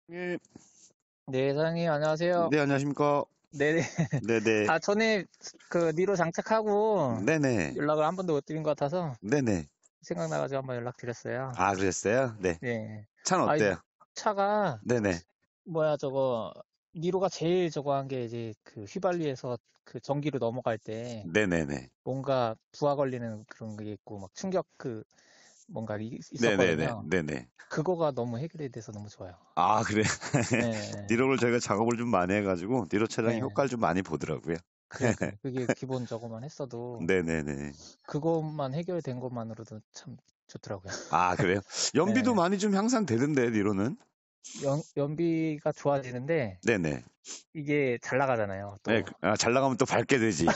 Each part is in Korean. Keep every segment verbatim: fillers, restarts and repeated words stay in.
예, 네, 사장님, 안녕하세요. 네, 안녕하십니까. 네네. 네네, 아, 전에 그 니로 장착하고 네네, 연락을 한 번도 못 드린 것 같아서 네네. 생각나가지고 한번 연락드렸어요. 아, 그러셨어요? 네. 네. 차는 아, 이 어때요? 차가, 네네, 뭐야, 저거, 니로가 제일 저거 한 게 이제 그 휘발유에서 그 전기로 넘어갈 때 네네네, 뭔가 부하 걸리는 그런 게 있고 막 충격 그 뭔가 이- 네네네, 있었거든요. 네네. 그거가 너무 해결이 돼서 너무 좋아요. 아, 그래. 네. 니로를 저희가 작업을 좀 많이 해가지고, 니로 차량이 네. 효과를 좀 많이 보더라고요. 그러니까요. 그게 기본 저거만 했어도 네네네. 그것만 해결된 것만으로도 참 좋더라고요. 아, 그래요? 연비도 예, 많이 좀 향상되던데, 니로는? 연, 연비가 좋아지는데 네네. 이게 잘 나가잖아요, 네, 또. 그- 아, 잘 나가면 또 밝게 되지.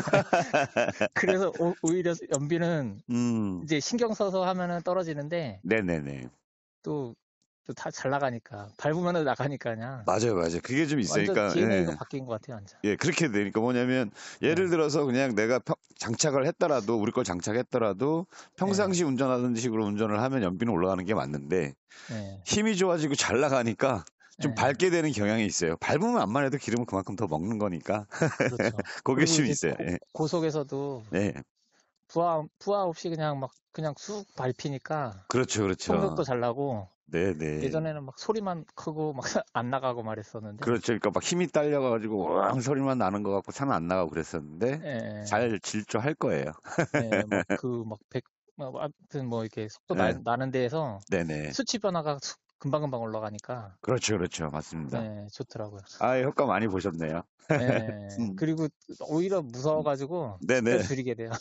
그래서 오, 오히려 연비는 음, 이제 신경 써서 하면은 떨어지는데 네네네. 또, 또 다 잘 나가니까. 밟으면 나가니까 그냥 맞아요, 맞아요. 그게 좀 완전 있으니까, 디엔에이가 예. 바뀐 것 같아요, 완전. 예, 그렇게 되니까 뭐냐면, 예를 예, 들어서 그냥 내가 평- 장착을 했더라도, 우리 걸 장착했더라도, 예, 평상시 운전하는 식으로 운전을 하면 연비는 올라가는 게 맞는데, 예, 힘이 좋아지고 잘 나가니까 좀 예. 밝게 되는 경향이 있어요. 밟으면 안만 해도 기름을 그만큼 더 먹는 거니까. 그렇죠. 그게 그리고 좀 이제 있어요. 고, 예. 고속에서도 예. 부하, 부하 없이 그냥 막 그냥 쑥 밟히니까 그렇죠, 속력도 그렇죠. 잘 나고 네네. 예전에는 막 소리만 크고 막 안 나가고 말했었는데, 그렇죠. 그러니까 막 힘이 딸려가지고, 왕 소리만 나는 것 같고 차는 안 나가고 그랬었는데, 예, 잘 질주할 거예요. 예, 막 그 막 백, 막 아무튼 뭐 이렇게 속도 나, 예. 나는 데에서 네네. 수치 변화가 쑥 금방금방 올라가니까, 그렇죠, 그렇죠. 맞습니다. 예, 좋더라고요. 아, 효과 많이 보셨네요. 예, 음, 그리고 오히려 무서워가지고 속도를 네네. 줄이게 돼요.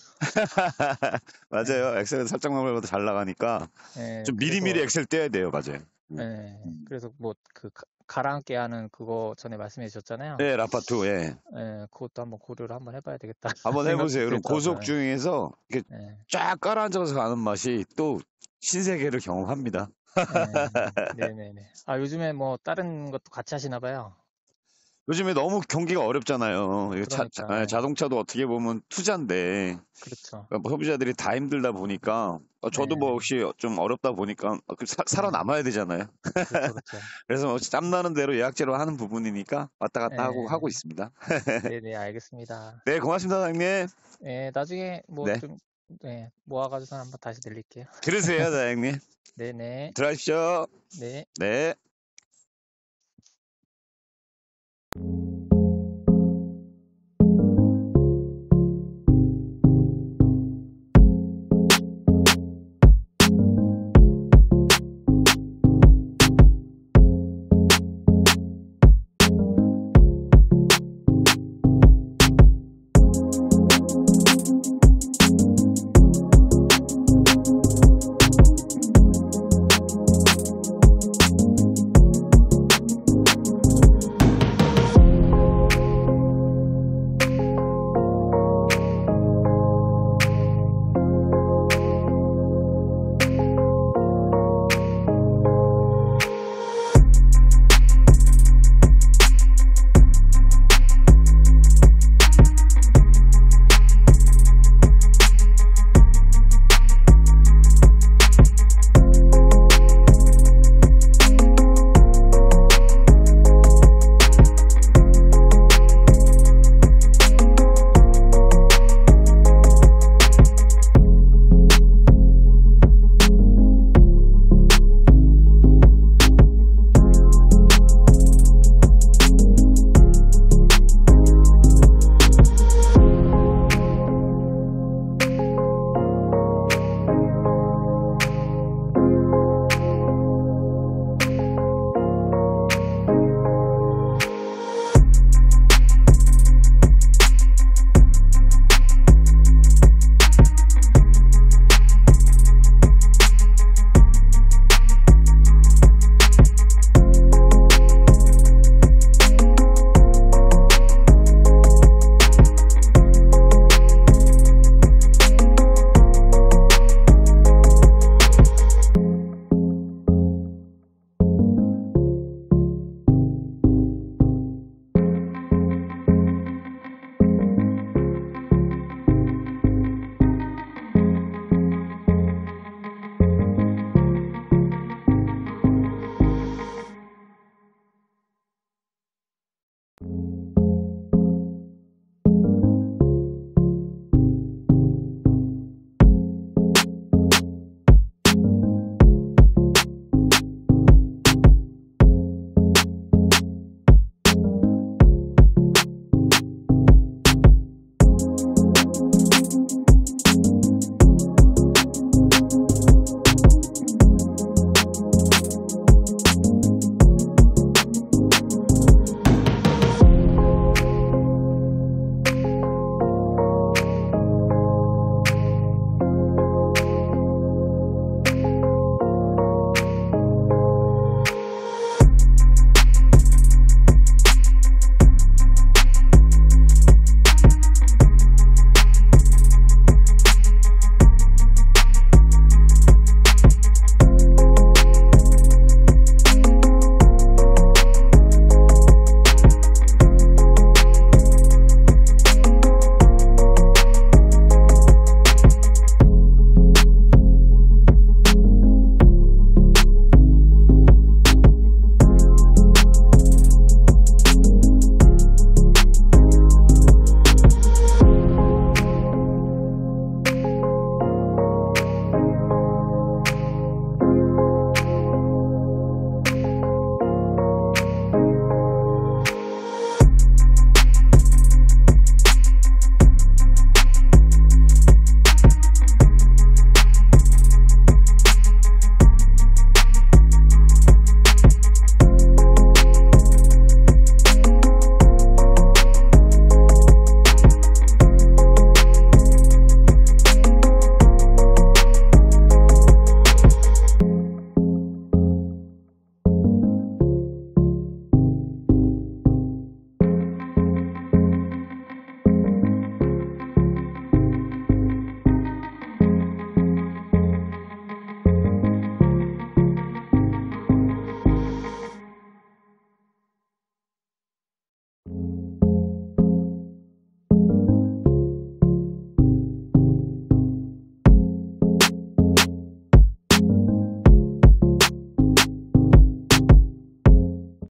예, 맞아요. 엑셀은 살짝만 밟아도 잘 나가니까 예, 좀 미리미리 그래서, 엑셀 떼야 돼요. 맞아요. 음. 예, 음. 그래서 뭐 그 가라앉게 하는 그거 전에 말씀해 주셨잖아요. 네, 라파투, 예. 예, 그것도 한번 고려를 한번 해봐야 되겠다 한번 생각도 해보세요. 그럼 고속 들더라고요. 중에서 이렇게 예, 쫙 깔아앉아서 가는 맛이 또 신세계를 경험합니다. 예, 네네네. 아, 요즘에 뭐 다른 것도 같이 하시나 봐요. 요즘에 너무 경기가 어렵잖아요. 이거 차, 자, 그러니까, 예, 자동차도 어떻게 보면 투자인데 그렇죠. 뭐 소비자들이 다 힘들다 보니까 어, 저도 뭐 예, 혹시 좀 어렵다 보니까 어, 그 사, 예, 살아남아야 되잖아요. 그렇죠, 그렇죠. 그래서 뭐 짬나는 대로 예약제로 하는 부분이니까 왔다 갔다 하고 하고 예, 있습니다. 네네, 알겠습니다. 네, 고맙습니다, 사장님. 예, 나중에 뭐 네, 좀, 예, 모아가지고 한번 다시 드릴게요. 들으세요, 사장님. 네네, 들어가십시오. 네. 네.